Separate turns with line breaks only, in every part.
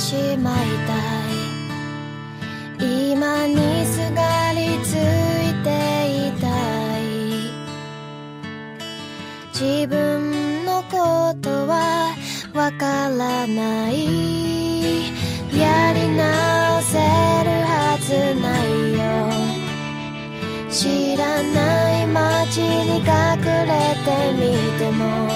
しまいたい。今にすがりついていたい。自分のことはわからない。やり直せるはずないよ。知らない街に隠れてみても、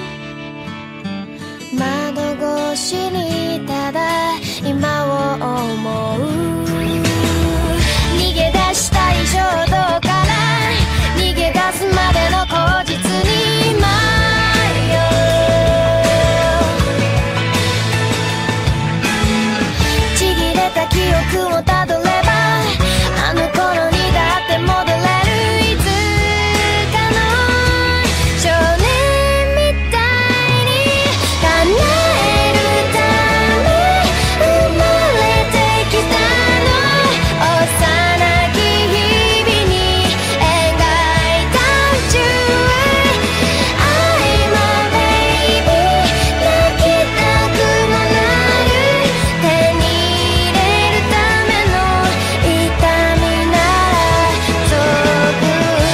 窓越しにただ今を思う。逃げ出したい衝動から逃げ出すまでの口実に迷う。ちぎれた記憶をたどればあの頃にだって戻れる。いつかの少年みたいに叶えるため生まれてきたの。幼き日々に描いた宇宙へ I'm a baby 泣きたくもなる。手に入れるための痛みなら遠く。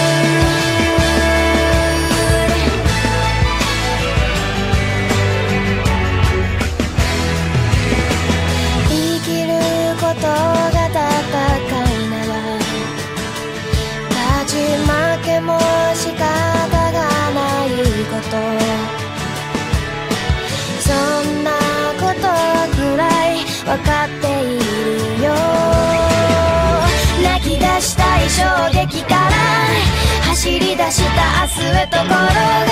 生きることが戦いなら勝ち負けも仕方がないこと。そんなことくらい分かっているよ。泣き出したい衝撃から走り出した明日へと転が